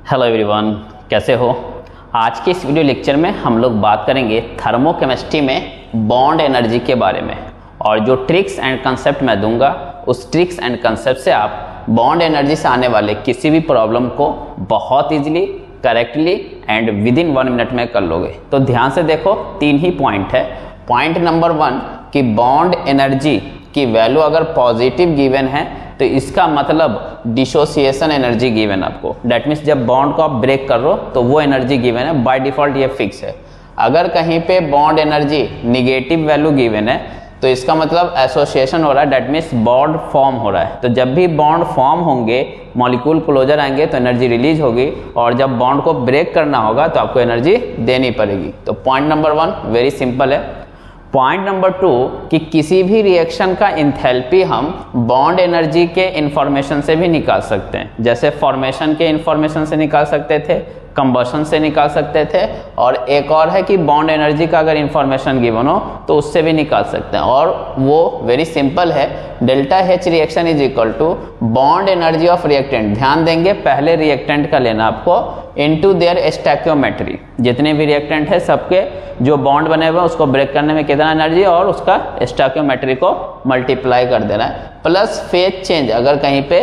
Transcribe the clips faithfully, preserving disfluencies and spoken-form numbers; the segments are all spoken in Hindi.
हेलो एवरीवन, कैसे हो। आज के इस वीडियो लेक्चर में हम लोग बात करेंगे थर्मोकेमिस्ट्री में बॉन्ड एनर्जी के बारे में, और जो ट्रिक्स एंड कंसेप्ट मैं दूंगा उस ट्रिक्स एंड कंसेप्ट से आप बॉन्ड एनर्जी से आने वाले किसी भी प्रॉब्लम को बहुत easily, correctly and within one minute में कर लोगे। तो ध्यान से देखो, तीन ही पॉइंट है। पॉइंट नंबर वन कि बॉन्ड एनर्जी की वैल्यू अगर पॉजिटिव गिवन है तो इसका मतलब डिसोसिएशन एनर्जी गिवन आपको। डेट मीन्स जब बॉन्ड को आप ब्रेक कर रहे हो तो वो एनर्जी गिवन है, बाय डिफॉल्ट ये फिक्स है। अगर कहीं पे bond energy negative value given है तो इसका मतलब एसोसिएशन हो रहा है, डेट मीन्स बॉन्ड फॉर्म हो रहा है। तो जब भी बॉन्ड फॉर्म होंगे, मॉलिक्यूल क्लोजर आएंगे तो एनर्जी रिलीज होगी, और जब बॉन्ड को ब्रेक करना होगा तो आपको एनर्जी देनी पड़ेगी। तो point number one very simple है। पॉइंट नंबर टू कि किसी भी रिएक्शन का इंथैल्पी हम बॉन्ड एनर्जी के इंफॉर्मेशन से भी निकाल सकते हैं। जैसे फॉर्मेशन के इंफॉर्मेशन से निकाल सकते थे, कंबशन से निकाल सकते थे, और एक और है कि बॉन्ड एनर्जी का अगर इंफॉर्मेशन गिवन हो तो उससे भी निकाल सकते हैं, और वो वेरी सिंपल है। Delta H reaction is equal to bond energy of reactant. ध्यान देंगे, पहले रिएक्टेंट का लेना आपको इनटू देयर स्टैक्योमेट्री। जितने भी रिएक्टेंट है सबके जो बॉन्ड बने हुए उसको ब्रेक करने में कितना एनर्जी, और उसका स्टैक्योमेट्री को मल्टीप्लाई कर देना है, प्लस फेज चेंज। अगर कहीं पे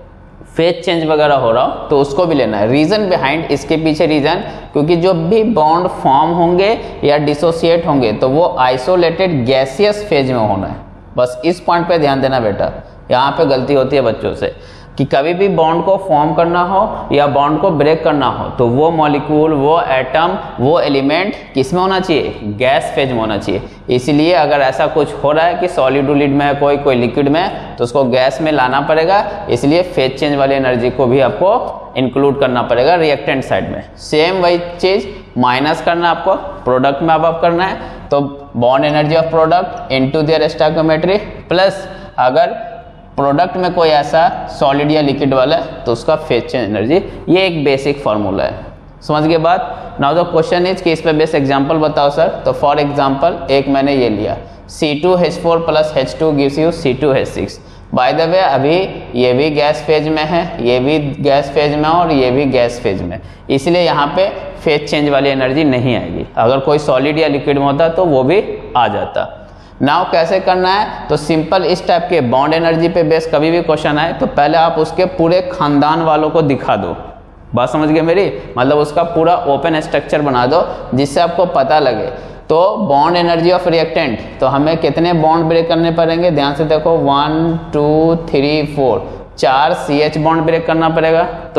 फेज चेंज वगैरह हो रहा हो तो उसको भी लेना है। रीजन बिहाइंड इसके पीछे रीजन, क्योंकि जो भी बॉन्ड फॉर्म होंगे या डिसोसिएट होंगे तो वो आइसोलेटेड गैसियस फेज में होना है। बस इस पॉइंट पे ध्यान देना बेटा, यहाँ पे गलती होती है बच्चों से कि कभी भी बॉन्ड को फॉर्म करना हो या बॉन्ड को ब्रेक करना हो तो वो मॉलिक्यूल, वो एटम, वो एलिमेंट किस में होना चाहिए, गैस फेज में होना चाहिए। इसलिए अगर ऐसा कुछ हो रहा है कि सॉलिड में है कोई कोई लिक्विड में, तो उसको गैस में लाना पड़ेगा। इसलिए फेज चेंज वाली एनर्जी को भी आपको इंक्लूड करना पड़ेगा रिएक्टेंट साइड में। सेम वही चीज माइनस करना आपको प्रोडक्ट में अब आप करना है, तो bond energy of product into their stoichiometry, plus अगर प्रोडक्ट में कोई ऐसा सॉलिड या लिक्विड वाला है तो उसका फेज चेंज एनर्जी। ये एक बेसिक फार्मूला है, समझ गए बात। नाउ द क्वेश्चन इज कि इस पे बेस्ट एग्जांपल बताओ सर। तो फॉर एग्जांपल एक मैंने ये लिया C two H four plus H two gives you C two H six. By the way अभी ये भी गैस फेज में है, ये भी गैस फेज में और ये भी गैस फेज में, इसलिए यहाँ पे फेज चेंज वाली एनर्जी नहीं आएगी। अगर कोई सॉलिड या लिक्विड में होता तो वो भी आ जाता। नाउ कैसे करना है, तो सिंपल इस टाइप के बॉन्ड एनर्जी पे बेस कभी भी क्वेश्चन आए तो पहले आप उसके पूरे खानदान वालों को दिखा दो। बात समझ गए मेरी, मतलब उसका पूरा ओपन स्ट्रक्चर बना दो जिससे आपको पता लगे। तो बॉन्ड एनर्जी ऑफ रिएक्टेंट, तो हमें कितने बॉन्ड ब्रेक करने पड़ेंगे, ध्यान से देखो, वन टू थ्री फोर, चार सी एच बॉन्ड ब्रेक करना पड़ेगा। तो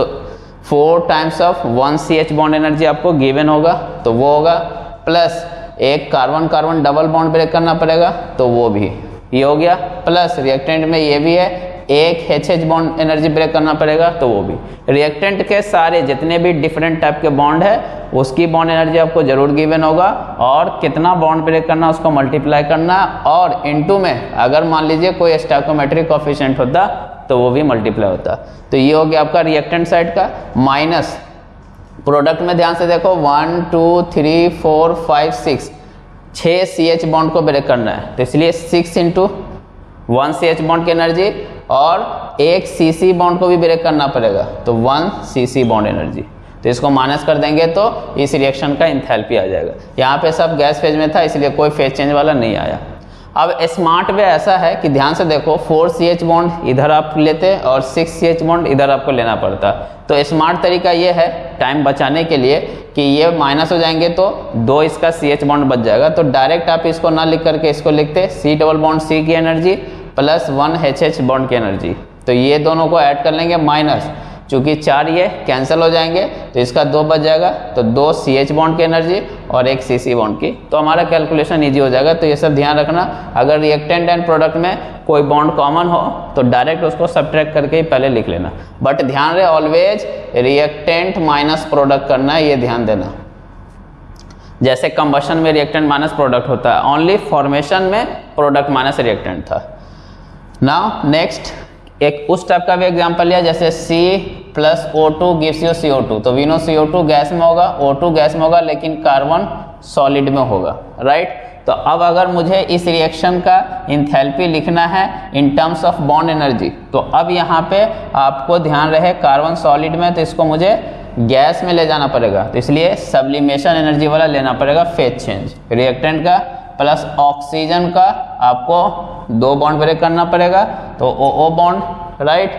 four times of one C H bond energy आपको गिवन होगा, तो वो होगा, प्लस एक carbon carbon double bond break करना पड़ेगा, तो वो भी ये हो गया, प्लस रिएक्टेंट में ये भी है, एक H H bond energy break करना पड़ेगा, तो वो भी। रिएक्टेंट के सारे जितने भी डिफरेंट टाइप के बॉन्ड है उसकी बॉन्ड एनर्जी आपको जरूर गिवन होगा, और कितना बॉन्ड ब्रेक करना उसको मल्टीप्लाई करना, और इनटू में अगर मान लीजिए कोई स्टैक्योमेट्रिक कोएफिशिएंट होता तो वो भी मल्टीप्लाई होता। तो ये हो गया आपका रिएक्टेंट साइड का। माइनस प्रोडक्ट में ध्यान से देखो, one two three four five six, छः सी एच बॉन्ड को ब्रेक करना है, तो इसलिए six into one C H bond की एनर्जी, और एक सी सी बॉन्ड को भी ब्रेक करना पड़ेगा, तो one C C bond energy. तो इसको माइनस कर देंगे तो इस रिएक्शन का इंथैल्पी आ जाएगा। यहाँ पे सब गैस फेज में था इसलिए कोई फेज चेंज वाला नहीं आया। अब स्मार्ट वे ऐसा है कि ध्यान से देखो, फोर सी एच बॉन्ड इधर आप लेते और सिक्स सी एच बॉन्ड इधर आपको लेना पड़ता। तो स्मार्ट तरीका ये है टाइम बचाने के लिए कि ये माइनस हो जाएंगे तो दो इसका सी एच बॉन्ड बच जाएगा। तो डायरेक्ट आप इसको ना लिख करके इसको लिखते सी डबल बॉन्ड सी की energy plus one H H bond की एनर्जी। तो ये दोनों को ऐड कर लेंगे माइनस, चूंकि चार ये कैंसिल हो जाएंगे तो इसका दो बच जाएगा, तो दो सी एच बॉन्ड की एनर्जी और एक सी सी बॉन्ड की। तो हमारा कैलकुलेशन इजी हो जाएगा। तो ये सब ध्यान रखना, अगर रिएक्टेंट एंड प्रोडक्ट में कोई बॉन्ड कॉमन हो तो डायरेक्ट उसको सब्ट्रैक्ट करके ही पहले लिख लेना। बट ध्यान रहे ऑलवेज रिएक्टेंट माइनस प्रोडक्ट करना है, ये ध्यान देना। जैसे कंबशन में रिएक्टेंट माइनस प्रोडक्ट होता है, ओनली फॉर्मेशन में प्रोडक्ट माइनस रिएक्टेंट था। नाउ नेक्स्ट एक उस टाइप का भी एग्जांपल लिया, जैसे C plus O two gives you C O two. तो we know C O two gas में होगा, ओ टू गैस में होगा, लेकिन कार्बन सॉलिड में होगा, राइट। तो अब अगर मुझे इस रिएक्शन का इंथैल्पी लिखना है in terms of bond energy, तो अब यहाँ पे आपको ध्यान रहे कार्बन सॉलिड में, तो इसको मुझे गैस में ले जाना पड़ेगा, तो इसलिए सब्लिमेशन एनर्जी वाला लेना पड़ेगा फेज चेंज। रिएक्टेंट का प्लस ऑक्सीजन का आपको दो बॉन्ड ब्रेक करना पड़ेगा, तो ओ ओ बॉन्ड, राइट।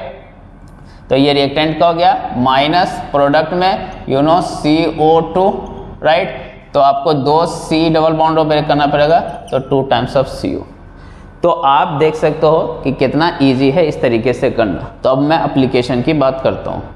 तो ये रिएक्टेंट का हो गया, माइनस प्रोडक्ट में you know C O two, right. तो आपको दो सी डबल बॉन्ड ब्रेक करना पड़ेगा, तो two times of C O. तो आप देख सकते हो कि कितना इजी है इस तरीके से करना। तो अब मैं एप्लीकेशन की बात करता हूँ।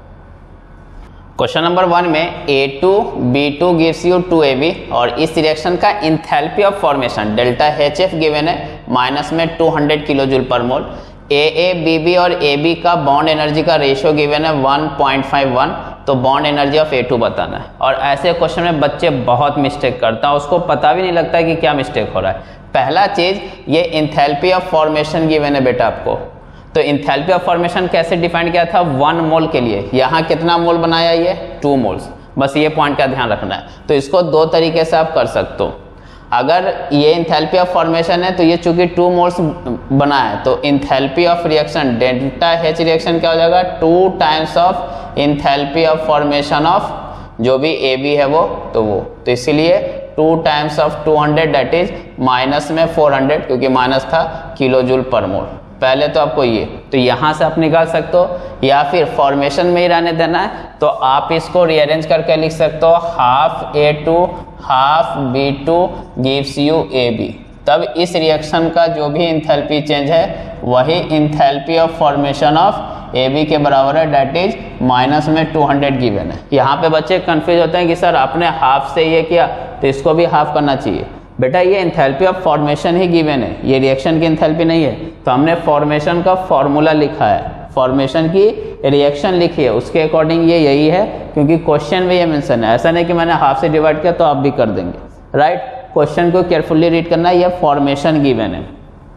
क्वेश्चन नंबर वन में A two B two gives you two A B और इस रिएक्शन का enthalpy of formation delta H F given है माइनस में two hundred kilo joule per mole. A A B B और ए बी का बॉन्ड एनर्जी का रेशियो गिवन है वन पॉइंट फाइव वन, तो bond energy of A two बताना है। और ऐसे क्वेश्चन में बच्चे बहुत मिस्टेक करता है, उसको पता भी नहीं लगता है कि क्या मिस्टेक हो रहा है। पहला चीज ये इंथैल्पी ऑफ फॉर्मेशन गिवन है बेटा आपको। तो इंथैल्पी ऑफ फॉर्मेशन कैसे डिफाइन किया था, वन मोल के लिए। यहाँ कितना मोल बनाया, ये टू मोल्स, बस ये पॉइंट का ध्यान रखना है। तो इसको दो तरीके से आप कर सकते हो। अगर ये इंथैल्पी ऑफ फॉर्मेशन है तो ये चूंकि टू मोल्स बना है, तो enthalpy of reaction delta H reaction क्या हो जाएगा, two times of enthalpy of formation of जो भी ए बी है वो, तो वो तो इसीलिए two times of two hundred that is minus में फोर हंड्रेड, क्योंकि माइनस था किलो जूल पर मोल। पहले तो आपको ये, तो यहां से आप निकाल सकते हो, या फिर फॉर्मेशन में ही रहने देना है तो आप इसको रीअरेंज करके लिख सकते हो, half A two half B two gives you A B. तब इस रिएक्शन का जो भी इंथैल्पी चेंज है वही enthalpy of formation of A B के बराबर है, डेट इज माइनस में टू हंड्रेड गिवन है। यहाँ पे बच्चे कंफ्यूज होते हैं कि सर आपने हाफ से ये किया तो इसको भी हाफ करना चाहिए। बेटा ये इंथैल्पी ऑफ फॉर्मेशन ही गिवन है, ये रिएक्शन की इंथैल्पी नहीं है। तो हमने फॉर्मेशन का फॉर्मूला लिखा है, फॉर्मेशन की रिएक्शन लिखी है, उसके अकॉर्डिंग ये यही है, क्योंकि क्वेश्चन में ये मेंशन है। ऐसा नहीं कि मैंने हाफ से डिवाइड किया तो आप भी कर देंगे, राइट। क्वेश्चन को केयरफुली रीड करना है, ये फॉर्मेशन गिवन है।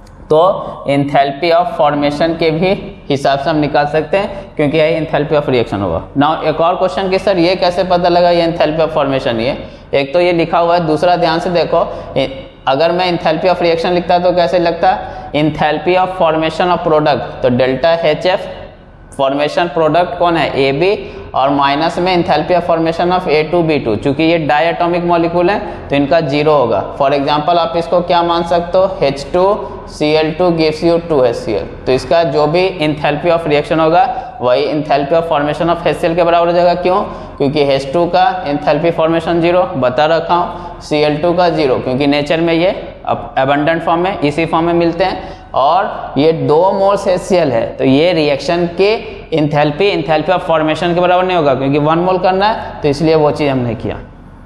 तो इंथैल्पी ऑफ फॉर्मेशन के भी हिसाब से हम निकाल सकते हैं, क्योंकि यही इंथैल्पी ऑफ रिएक्शन होगा। नाउ एक और क्वेश्चन कि सर ये कैसे पता लगा ये इंथैल्पी ऑफ फॉर्मेशन ही है। एक तो ये लिखा हुआ है, दूसरा ध्यान से देखो, अगर मैं इंथैल्पी ऑफ रिएक्शन लिखता तो कैसे लगता, enthalpy of formation of product, तो delta H F formation product कौन है, ए बी, और माइनस में enthalpy of formation of A two B two, चूंकि ये डायटोमिक मॉलिक्यूल है तो इनका जीरो होगा। फॉर एग्जांपल आप इसको क्या मान सकते हो, H two C L two gives you two H C L, तो इसका जो भी इंथैल्पी ऑफ रिएक्शन होगा वही enthalpy of formation of H C L के बराबर हो जाएगा। क्यों, क्योंकि एच टू का इंथैल्पी फॉर्मेशन जीरो बता रखा हूँ, सी एल टू का जीरो, क्योंकि नेचर में ये अबंडेंट फॉर्म में इसी फॉर्म में मिलते हैं, और ये दो मोल्स एच सी एल है, तो ये रिएक्शन के इंथैल्पी इंथैल्पी ऑफ फॉर्मेशन के बराबर नहीं होगा, क्योंकि वन मोल करना है, तो इसलिए वो चीज़ हमने किया।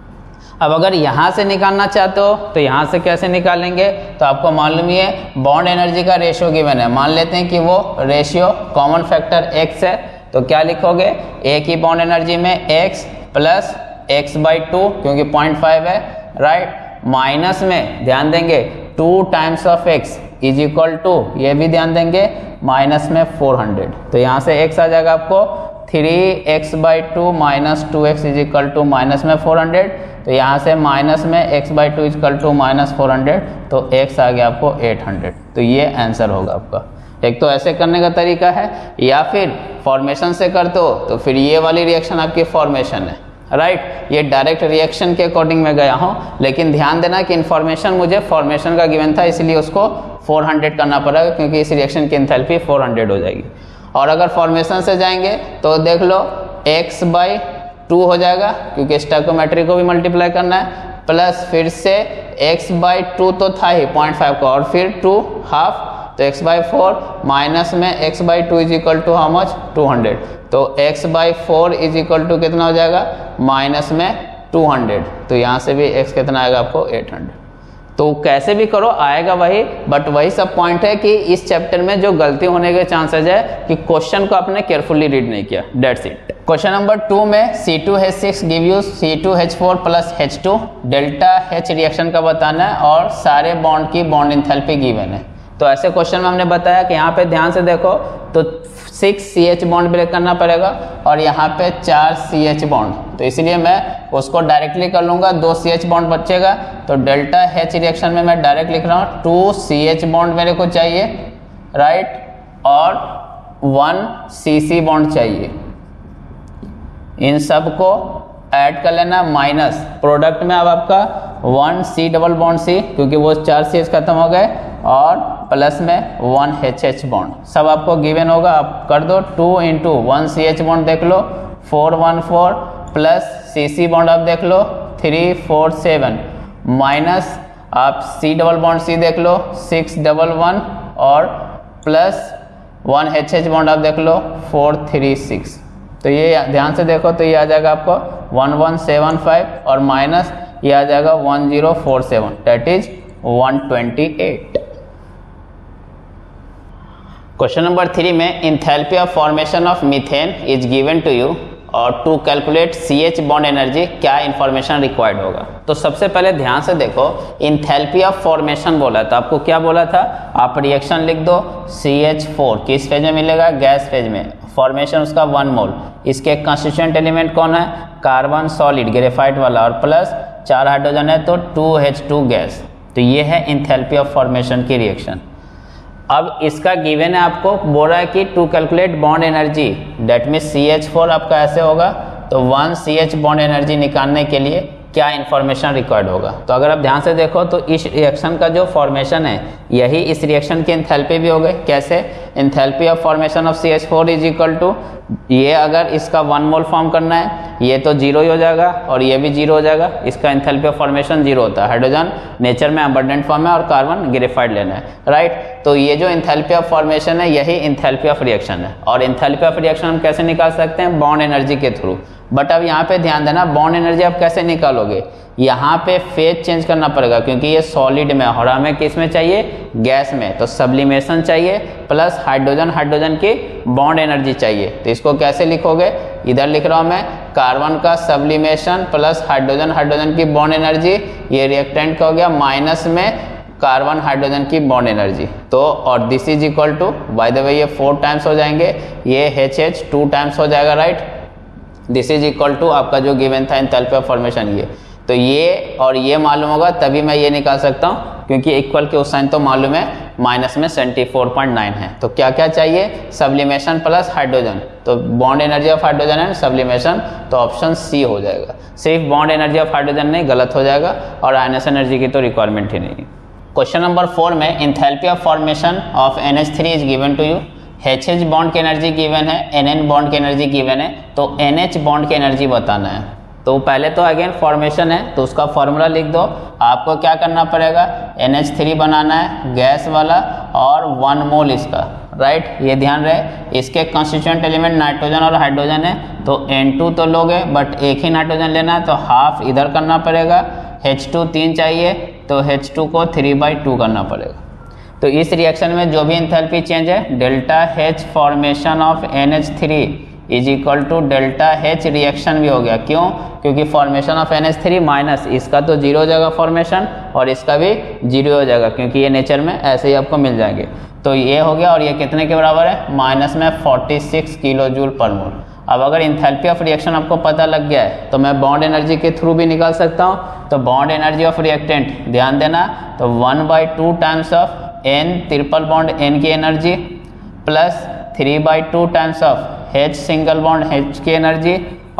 अब अगर यहाँ से निकालना चाहते हो तो यहाँ से कैसे निकालेंगे, तो आपको मालूम ही है बॉन्ड एनर्जी का रेशियो गिवन है। मान लेते हैं कि वो रेशियो कॉमन फैक्टर x है, तो क्या लिखोगे, ए की बॉन्ड एनर्जी में x plus x by two, क्योंकि पॉइंट फाइव है, राइट, माइनस में ध्यान देंगे two times of x is equal to, ये भी ध्यान देंगे, माइनस में फोर हंड्रेड। तो यहाँ से x आ जाएगा आपको three x by two minus two x is equal to minus में फोर हंड्रेड, तो यहाँ से माइनस में x by two is equal to minus four hundred, तो x आ गया आपको एट हंड्रेड। तो ये आंसर होगा आपका। एक तो ऐसे करने का तरीका है, या फिर फॉर्मेशन से करते हो तो फिर ये वाली रिएक्शन आपकी फॉर्मेशन है, राइट right? ये डायरेक्ट रिएक्शन के अकॉर्डिंग मैं गया हूँ, लेकिन ध्यान देना कि इन्फॉर्मेशन मुझे फॉर्मेशन का गिवन था, इसलिए उसको फोर हंड्रेड करना पड़ेगा, क्योंकि इस रिएक्शन की एंथैल्पी फोर हंड्रेड हो जाएगी। और अगर फॉर्मेशन से जाएंगे तो देख लो x बाई टू हो जाएगा, क्योंकि स्टैकोमेट्री को भी मल्टीप्लाई करना है, प्लस फिर से x बाई टू तो था ही पॉइंट फाइव का, और फिर टू हाफ, तो x बाई फोर माइनस में x by two is equal to how much, two hundred, तो x by four is equal to कितना हो जाएगा, माइनस में टू हंड्रेड, तो यहाँ से भी x कितना आएगा आपको एट हंड्रेड। तो कैसे भी करो आएगा वही, बट वही सब पॉइंट है कि इस चैप्टर में जो गलती होने के चांसेस है कि क्वेश्चन को आपने केयरफुली रीड नहीं किया, that's it. Question number two में C two H six give you C two H four plus H two, delta H reaction का बताना है और सारे बॉन्ड की बॉन्ड इंथैल्पी गिवन है। तो ऐसे क्वेश्चन में हमने बताया कि यहाँ पे ध्यान से देखो तो six C H bond break करना पड़ेगा और यहाँ पे चार सी एच बॉन्ड, तो इसलिए मैं उसको डायरेक्टली कर लूँगा, दो सी एच बॉन्ड बचेगा, तो डेल्टा H रिएक्शन में मैं डायरेक्ट लिख रहा हूँ टू सी एच बॉन्ड मेरे को चाहिए, राइट, और वन सी सी बॉन्ड चाहिए, इन सब को ऐड कर लेना माइनस प्रोडक्ट में अब आपका one C double bond C, क्योंकि वो चार सी एच खत्म हो गए, और प्लस में वन एच एच बॉन्ड सब आपको गिवन होगा। आप कर दो two into one C H bond देख लो four one four, plus C C bond आप देख लो थ्री फोर सेवन, माइनस आप सी डबल बॉन्ड सी देख लो सिक्स डबल वन, और plus one H H bond आप देख लो फोर थ्री सिक्स। तो ये ध्यान से देखो तो ये आ जाएगा आपको वन वन सेवन फाइव, और माइनस ये आ जाएगा one zero four seven, that is one twenty eight. Question number three में enthalpy of formation of methane is given to you, और to calculate C H bond energy क्या इंफॉर्मेशन रिक्वायर्ड होगा। तो सबसे पहले ध्यान से देखो, इंथैल्पी ऑफ फॉर्मेशन बोला था, आपको क्या बोला था, आप रिएक्शन लिख दो सी एच फोर, किस फेज में मिलेगा, गैस फेज में, फॉर्मेशन उसका वन मोल, इसके कंस्टिट्यूएंट एलिमेंट कौन है, कार्बन सॉलिड ग्रेफाइट वाला, और प्लस चार हाइड्रोजन है तो टू एच टू गैस। तो ये है इंथैल्पी ऑफ फॉर्मेशन की रिएक्शन। अब इसका गिवन है, आपको बोल रहा है कि to calculate bond energy, that mean C H four आपका ऐसे होगा, तो one C H bond energy निकालने के लिए क्या इंफॉर्मेशन रिक्वायर्ड होगा। तो अगर आप ध्यान से देखो तो इस रिएक्शन का जो फॉर्मेशन है यही इस रिएक्शन की एंथैल्पी भी हो गई। कैसे, enthalpy of formation of C H four is equal to, ये अगर इसका वन मोल फॉर्म करना है ये तो जीरो ही हो जाएगा और ये भी जीरो हो जाएगा, इसका एंथैल्पी ऑफ फॉर्मेशन जीरो होता है। हाइड्रोजन नेचर में अबंडेंट फॉर्म है और कार्बन ग्रेफाइट लेना है, राइट। तो ये जो एंथैल्पी ऑफ फॉर्मेशन है यही एंथैल्पी ऑफ रिएक्शन है। और एंथैल्पी ऑफ रिएक्शन हम कैसे निकाल सकते हैं, बॉन्ड एनर्जी के थ्रू। बट अब यहाँ पे ध्यान देना, बॉन्ड एनर्जी आप कैसे निकालोगे, यहाँ पे फेज चेंज करना पड़ेगा क्योंकि ये सॉलिड में और हमें किस में चाहिए, गैस में। तो सब्लिमेशन चाहिए प्लस हाइड्रोजन हाइड्रोजन की बॉन्ड एनर्जी चाहिए। तो इसको कैसे लिखोगे, इधर लिख रहा हूँ मैं, कार्बन का सब्लिमेशन प्लस हाइड्रोजन हाइड्रोजन की बॉन्ड एनर्जी, ये रिएक्टेंट का हो गया, माइनस में कार्बन हाइड्रोजन की बॉन्ड एनर्जी। तो और this is equal to, by the way ये फोर टाइम्स हो जाएंगे, ये एच एच टू टाइम्स हो जाएगा, right. This is equal to आपका जो गिवन था एंथैल्पी ऑफ फॉर्मेशन, ये तो ये और ये मालूम होगा तभी मैं ये निकाल सकता हूँ, क्योंकि इक्वल के उस साइन तो मालूम है, माइनस में सेवेंटी फोर पॉइंट नाइन है। तो क्या क्या चाहिए, सब्लिमेशन प्लस हाइड्रोजन, तो bond energy of hydrogen and sublimation, तो ऑप्शन सी हो जाएगा। सिर्फ बॉन्ड एनर्जी ऑफ हाइड्रोजन नहीं, गलत हो जाएगा, और आयनेशन एनर्जी की तो रिक्वायरमेंट ही नहीं। क्वेश्चन नंबर फोर में enthalpy of formation of N H three is given to you. H H bond की एनर्जी गिवन है, एन एन बॉन्ड की एनर्जी गिवन है, तो एन एच बॉन्ड की एनर्जी बताना है। तो पहले तो अगेन फॉर्मेशन है तो उसका फॉर्मूला लिख दो। आपको क्या करना पड़ेगा, एन एच थ्री बनाना है गैस वाला और वन मोल इसका, राइट। ये ध्यान रहे, इसके कंस्टिट्यूएंट एलिमेंट नाइट्रोजन और हाइड्रोजन है, तो एन टू तो लोगे बट एक ही नाइट्रोजन लेना है, तो हाफ इधर करना पड़ेगा। एच टू तीन चाहिए तो एच टू को थ्री बाई टू करना पड़ेगा। तो इस रिएक्शन में जो भी एंथैल्पी चेंज है, delta H formation of N H three is equal to delta H reaction भी हो गया। क्यों, क्योंकि formation of N H three minus इसका तो जीरो हो जाएगा फॉर्मेशन, और इसका भी जीरो हो जाएगा क्योंकि ये नेचर में ऐसे ही आपको मिल जाएंगे। तो ये हो गया, और ये कितने के बराबर है, माइनस में forty six kilo joule per मोल। अब अगर इंथैल्पी ऑफ रिएक्शन आपको पता लग गया है तो मैं बॉन्ड एनर्जी के थ्रू भी निकाल सकता हूँ। तो बॉन्ड एनर्जी ऑफ रिएक्टेंट ध्यान देना, तो one by two times of N triple bond N की energy plus three by two times of H single bond H की एनर्जी,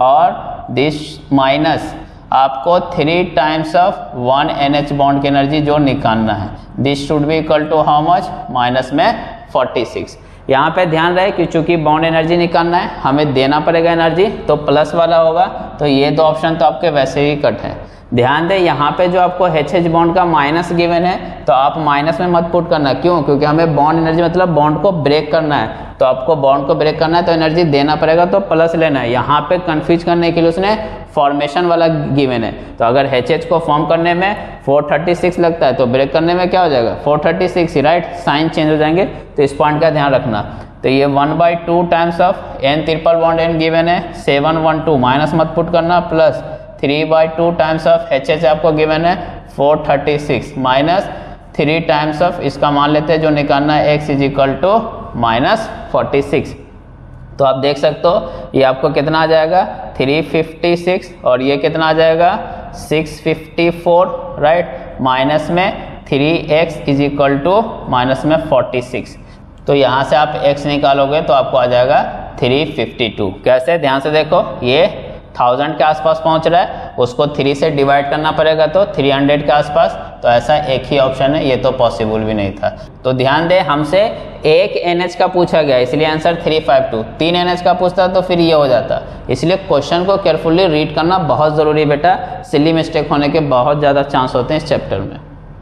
और दिस माइनस आपको three times of one N H bond की एनर्जी जो निकालना है। This should be equal to how much, minus में फोर्टी सिक्स। यहाँ पे ध्यान रहे कि चूंकि बॉन्ड एनर्जी निकालना है हमें देना पड़ेगा एनर्जी, तो प्लस वाला होगा। तो ये दो ऑप्शन तो आपके वैसे ही कट हैं। ध्यान दें यहाँ पे जो आपको एच एच बॉन्ड का माइनस गिवन है तो आप माइनस में मत पुट करना। क्यों, क्योंकि हमें बॉन्ड एनर्जी मतलब बॉन्ड को ब्रेक करना है, तो आपको बॉन्ड को ब्रेक करना है तो एनर्जी देना पड़ेगा, तो प्लस लेना है। यहाँ पे कंफ्यूज करने के लिए उसने फॉर्मेशन वाला गिवन है, तो अगर एच एच को फॉर्म करने में फोर थर्टी सिक्स लगता है तो ब्रेक करने में क्या हो जाएगा, फोर थर्टी सिक्स ही, राइट। साइन चेंज हो जाएंगे, तो इस पॉइंट का ध्यान रखना। तो ये one by two times of N triple bond N given है, सेवन वन टू माइनस मत पुट करना, plus three by two times of H H आपको गिवन है four thirty six, minus three times of इसका मान लेते हैं जो निकालना है X is equal to minus forty six. तो आप देख सकते हो ये आपको कितना आ जाएगा, थ्री फिफ्टी सिक्स, और ये कितना आ जाएगा, six fifty four, right. Minus में three X is equal to minus में फोर्टी सिक्स। तो यहाँ से आप x निकालोगे तो आपको आ जाएगा थ्री फिफ्टी टू। कैसे, ध्यान से देखो, ये थाउजेंड के आसपास पहुंच रहा है, उसको थ्री से डिवाइड करना पड़ेगा तो थ्री हंड्रेड के आसपास। तो ऐसा एक ही ऑप्शन है, ये तो पॉसिबल भी नहीं था। तो ध्यान दे, हमसे एक एन एच का पूछा गया, इसलिए आंसर थ्री फाइव टू। तीन एन एच का पूछता तो फिर ये हो जाता। इसलिए क्वेश्चन को केयरफुली रीड करना बहुत जरूरी है बेटा, सिली मिस्टेक होने के बहुत ज्यादा चांस होते हैं इस चैप्टर में।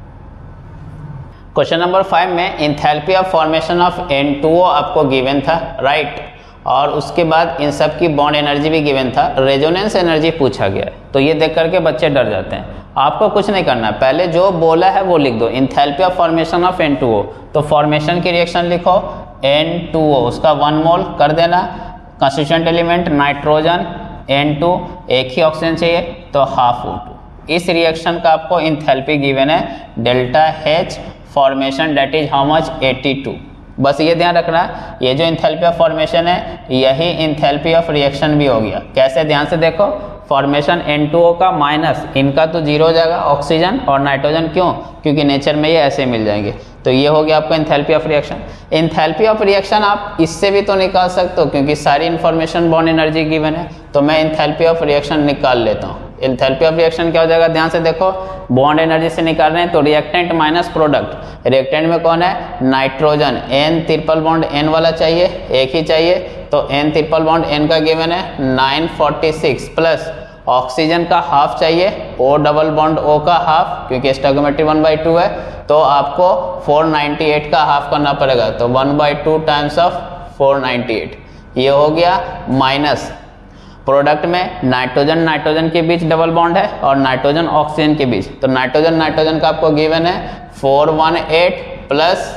क्वेश्चन नंबर फाइव में enthalpy of formation of N two O आपको गिवन था, राइट। और उसके बाद इन सब की बॉन्ड एनर्जी भी गिवन था, रेजोनेंस एनर्जी पूछा गया है। तो ये देख करके बच्चे डर जाते हैं। आपको कुछ नहीं करना है, पहले जो बोला है वो लिख दो, enthalpy of formation of N two O. तो फॉर्मेशन की रिएक्शन लिखो, एन टू ओ उसका वन मोल कर देना, constituent element nitrogen, N two एक ही ऑक्सीजन चाहिए तो हाफ ओ टू। इस रिएक्शन का आपको इंथैल्पी गिवन है delta H, formation that is how much eighty two. बस ये ध्यान रखना, ये जो इंथैल्पी ऑफ फॉर्मेशन है यही इंथैल्पी ऑफ रिएक्शन भी हो गया। कैसे, ध्यान से देखो, फॉर्मेशन एन टू ओ का माइनस, इनका तो जीरो हो जाएगा, ऑक्सीजन और नाइट्रोजन, क्यों? क्योंकि नेचर में ये ऐसे मिल जाएंगे। तो ये हो गया आपका enthalpy of reaction. Enthalpy of reaction आप इससे भी तो निकाल सकते हो, क्योंकि सारी इंफॉर्मेशन बॉन्ड एनर्जी गिवन है। तो मैं इंथैल्पी ऑफ रिएक्शन निकाल लेता हूँ। इंथैल्पी ऑफ रिएक्शन क्या हो जाएगा, ध्यान से देखो, बॉन्ड एनर्जी से निकाल रहे हैं तो रिएक्टेंट माइनस प्रोडक्ट। रिएक्टेंट में कौन है, nitrogen, N triple bond N वाला चाहिए, एक ही चाहिए, तो एन ट्रिपल बॉन्ड एन का गिवन है nine forty six, plus oxygen का हाफ चाहिए, ओ डबल बॉन्ड ओ का हाफ, क्योंकि स्टोइकियोमेट्री वन बाई टू है, तो आपको फोर नाइंटी एट का हाफ करना पड़ेगा। तो one by two times of four ninety eight, ये हो गया माइनस प्रोडक्ट में नाइट्रोजन नाइट्रोजन के बीच डबल बॉन्ड है और नाइट्रोजन ऑक्सीजन के बीच, तो नाइट्रोजन नाइट्रोजन का आपको गिवन है four one eight plus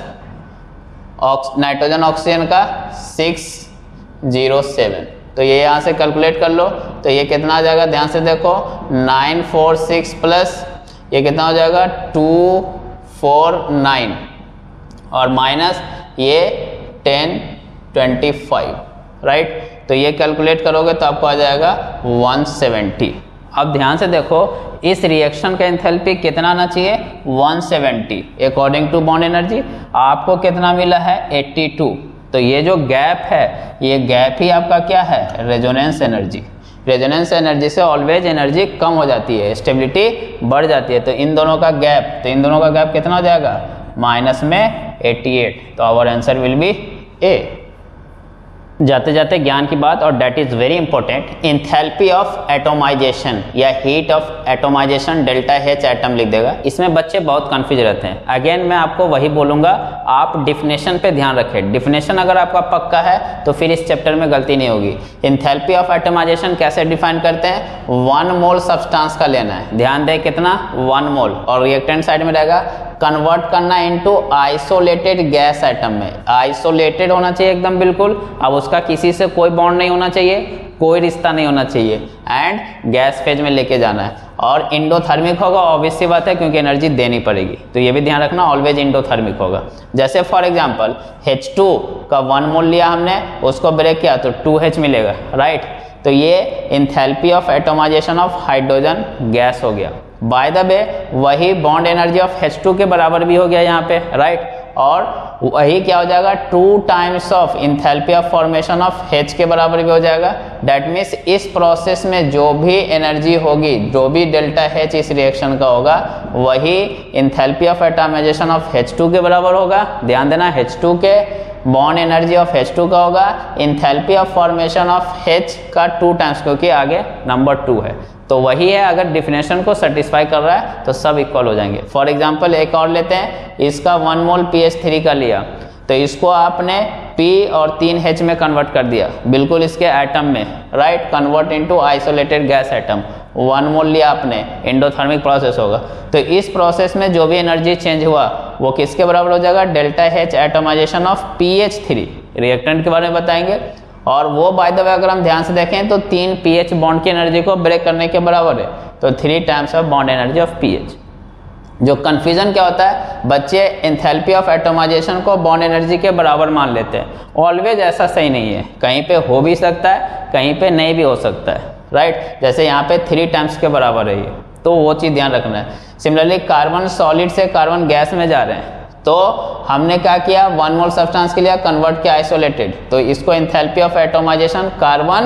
nitrogen oxygen का सिक्स जीरो सेवन। तो ये यहाँ से कैलकुलेट कर लो, तो ये कितना आ जाएगा, ध्यान से देखो, नाइन फोर सिक्स प्लस ये कितना हो जाएगा टू फोर नाइन और माइनस ये टेन ट्वेंटी फाइव, राइट। तो ये कैलकुलेट करोगे तो आपको आ जाएगा वन सेवेंटी। अब ध्यान से देखो, इस रिएक्शन का एंथैल्पी कितना आना चाहिए, one seventy according to bond energy. आपको कितना मिला है, एटी टू। तो ये जो गैप है, ये गैप ही आपका क्या है, रेजोनेंस एनर्जी। रेजोनेंस एनर्जी से ऑलवेज एनर्जी कम हो जाती है, स्टेबिलिटी बढ़ जाती है। तो इन दोनों का गैप, तो इन दोनों का गैप कितना हो जाएगा, माइनस में एटी एट। तो our answer will be A. जाते जाते ज्ञान की बात, और that is very important, enthalpy of atomization या heat of atomization delta H atom लिख देगा। इसमें बच्चे बहुत कंफ्यूज रहते हैं। अगेन मैं आपको वही बोलूंगा, आप डिफिनेशन पे ध्यान रखें। डिफिनेशन अगर आपका पक्का है तो फिर इस चैप्टर में गलती नहीं होगी। इंथैल्पी ऑफ एटोमाइजेशन कैसे डिफाइन करते हैं, वन मोल सब्सटेंस का लेना है, ध्यान दें कितना, वन मोल, और रिएक्टेंट साइड में रहेगा कन्वर्ट करना इनटू आइसोलेटेड गैस एटम में। आइसोलेटेड होना चाहिए एकदम बिल्कुल, अब उसका किसी से कोई बॉन्ड नहीं होना चाहिए, कोई रिश्ता नहीं होना चाहिए, एंड गैस फेज में लेके जाना है। और इंडोथर्मिक होगा, ऑब्वियस सी बात है, क्योंकि एनर्जी देनी पड़ेगी। तो ये भी ध्यान रखना, ऑलवेज इंडोथर्मिक होगा। जैसे फॉर एग्जांपल एच टू का वन मोल लिया हमने, उसको ब्रेक किया तो टू एच मिलेगा, राइट। तो ये enthalpy of atomization of hydrogen gas हो गया। बाय द वे वही bond energy of H two के बराबर भी हो गया यहाँ पे, राइट। और वही क्या हो जाएगा, two times of enthalpy of formation of H के बराबर भी हो जाएगा। दैट मीन्स इस प्रोसेस में जो भी एनर्जी होगी, जो भी डेल्टा H इस रिएक्शन का होगा, वही enthalpy of atomization of H two के बराबर होगा। ध्यान देना, एच टू के bond energy of H two का होगा enthalpy of formation of H का टू टाइम्स, क्योंकि आगे नंबर टू है। तो वही है, अगर डिफिनेशन को सेटिस्फाई कर रहा है तो सब इक्वल हो जाएंगे। फॉर एग्जांपल एक और लेते हैं, इसका one mole P H three का लिया, तो इसको आपने P और तीन H में कन्वर्ट कर दिया, बिल्कुल इसके एटम में, right, convert into isolated gas atom. One mole लिया आपने, एंडोथर्मिक प्रोसेस होगा। तो इस प्रोसेस में जो भी एनर्जी चेंज हुआ वो किसके बराबर हो जाएगा, delta H atomization of P H three. Reactant के बारे में बताएंगे, और वो बाय द वे अगर हम ध्यान से देखें तो तीन पीएच बॉन्ड की एनर्जी को ब्रेक करने के बराबर है, तो three times of bond energy of PH. जो कंफ्यूजन क्या होता है, बच्चे एंथैल्पी ऑफ एटोमाइजेशन को बॉन्ड एनर्जी के बराबर मान लेते हैं। ऑलवेज ऐसा सही नहीं है, कहीं पे हो भी सकता है, कहीं पे नहीं भी हो सकता है, राइट। जैसे यहाँ पे थ्री टाइम्स के बराबर है ये, तो वो चीज़ ध्यान रखना है। सिमिलरली कार्बन सॉलिड से कार्बन गैस में जा रहे हैं, तो हमने क्या किया, वन मोल सब्सटेंस के लिए कन्वर्ट किया आइसोलेटेड, तो इसको enthalpy of atomization carbon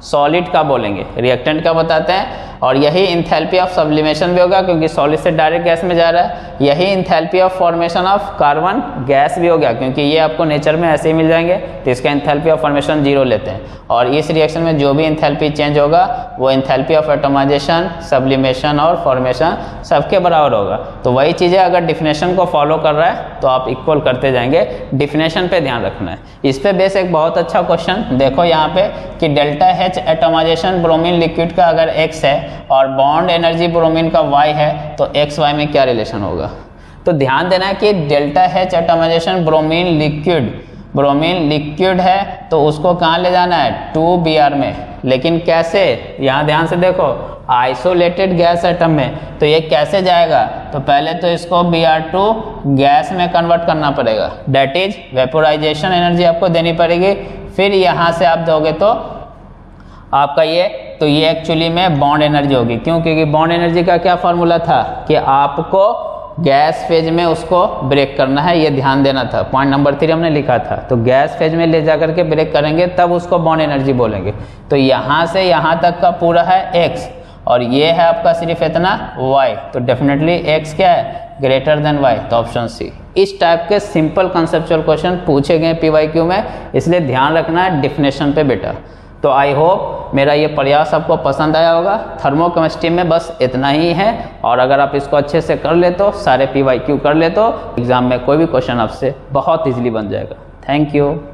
solid का बोलेंगे, रिएक्टेंट का बताते हैं। और यही इंथैल्पी ऑफ सब्लिमेशन भी होगा क्योंकि सॉलिड से डायरेक्ट गैस में जा रहा है। यही enthalpy of formation of carbon gas भी हो गया क्योंकि ये आपको नेचर में ऐसे ही मिल जाएंगे, तो इसका इंथैल्पी ऑफ फॉर्मेशन जीरो लेते हैं। और इस रिएक्शन में जो भी इंथैल्पी चेंज होगा वो इंथैल्पी ऑफ एटोमाइजेशन, सब्लिमेशन और फॉर्मेशन सबके बराबर होगा। तो वही चीज़ें अगर डिफिनेशन को फॉलो कर रहा है तो आप इक्वल करते जाएंगे, डिफिनेशन पे ध्यान रखना है। इस पे बेस एक बहुत अच्छा क्वेश्चन देखो यहाँ पे कि delta H atomization bromine liquid का अगर एक्स है और बॉन्ड एनर्जी ब्रोमीन का वाई है तो एक्स वाई में क्या रिलेशन होगा। तो ध्यान देना है कि delta H atomization bromine liquid bromine liquid है तो उसको कहाँ ले जाना है, टू बी आर में। लेकिन कैसे, यहाँ ध्यान से देखो, आइसोलेटेड गैस एटम में, तो ये कैसे जाएगा, तो पहले तो इसको बी आर टू गैस में कन्वर्ट करना पड़ेगा, डेट इज वेपोराइजेशन एनर्जी आपको देनी पड़ेगी। फिर यहाँ से आप दोगे तो आपका ये तो ये एक्चुअली में बॉन्ड एनर्जी होगी। क्यों, क्योंकि बॉन्ड एनर्जी का क्या फॉर्मूला था कि आपको गैस फेज में उसको ब्रेक करना है, ये ध्यान देना था। पॉइंट नंबर थ्री हमने लिखा था, तो गैस फेज में ले जाकर के ब्रेक करेंगे तब उसको बॉन्ड एनर्जी बोलेंगे। तो यहाँ से यहाँ तक का पूरा है एक्स और ये है आपका सिर्फ इतना वाई, तो डेफिनेटली एक्स क्या है, ग्रेटर देन वाई, तो ऑप्शन सी। इस टाइप के सिंपल कंसेप्चुअल क्वेश्चन पूछे गए पीवाईक्यू में, इसलिए ध्यान रखना है डिफिनेशन पे बेटा। तो आई होप मेरा ये प्रयास आपको पसंद आया होगा। थर्मोकेमिस्ट्री में बस इतना ही है, और अगर आप इसको अच्छे से कर ले तो, सारे पीवाईक्यू कर ले तो एग्जाम में कोई भी क्वेश्चन आपसे बहुत इजीली बन जाएगा। Thank you.